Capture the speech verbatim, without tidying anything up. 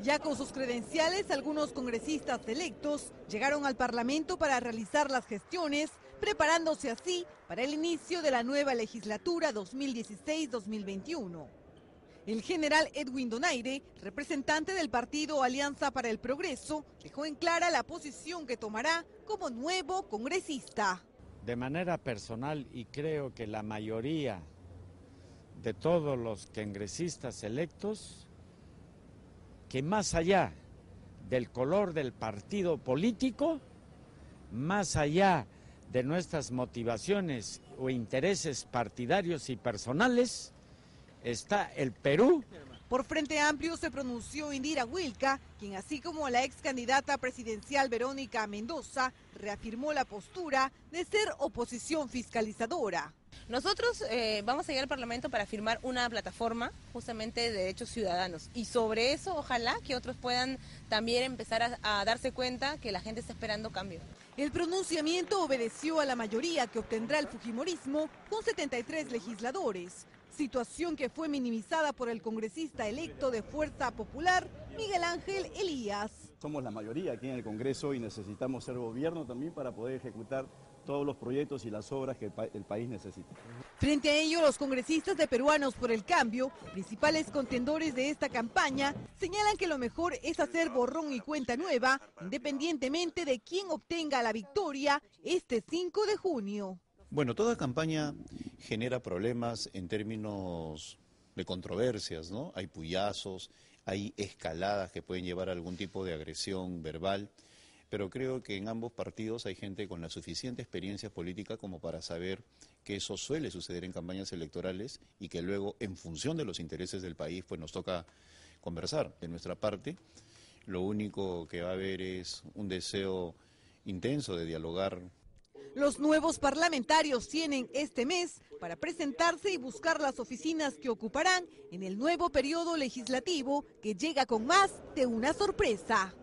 Ya con sus credenciales, algunos congresistas electos llegaron al Parlamento para realizar las gestiones, preparándose así para el inicio de la nueva legislatura dos mil dieciséis dos mil veintiuno. El general Edwin Donaire, representante del partido Alianza para el Progreso, dejó en clara la posición que tomará como nuevo congresista. De manera personal, y creo que la mayoría de todos los congresistas electos, que más allá del color del partido político, más allá de nuestras motivaciones o intereses partidarios y personales, está el Perú. Por Frente Amplio se pronunció Indira Wilca, quien así como la ex candidata presidencial Verónica Mendoza, reafirmó la postura de ser oposición fiscalizadora. Nosotros eh, vamos a llegar al Parlamento para firmar una plataforma justamente de derechos ciudadanos y sobre eso ojalá que otros puedan también empezar a, a darse cuenta que la gente está esperando cambio. El pronunciamiento obedeció a la mayoría que obtendrá el fujimorismo con setenta y tres legisladores, situación que fue minimizada por el congresista electo de Fuerza Popular, Miguel Ángel Elías. Somos la mayoría aquí en el Congreso y necesitamos ser gobierno también para poder ejecutar todos los proyectos y las obras que el, pa el país necesita. Frente a ello, los congresistas de Peruanos por el Cambio, principales contendores de esta campaña, señalan que lo mejor es hacer borrón y cuenta nueva, independientemente de quién obtenga la victoria este cinco de junio. Bueno, toda campaña genera problemas en términos de controversias, ¿no? Hay puyazos, hay escaladas que pueden llevar a algún tipo de agresión verbal, pero creo que en ambos partidos hay gente con la suficiente experiencia política como para saber que eso suele suceder en campañas electorales y que luego, en función de los intereses del país, pues nos toca conversar. De nuestra parte, lo único que va a haber es un deseo intenso de dialogar. Los nuevos parlamentarios tienen este mes para presentarse y buscar las oficinas que ocuparán en el nuevo periodo legislativo que llega con más de una sorpresa.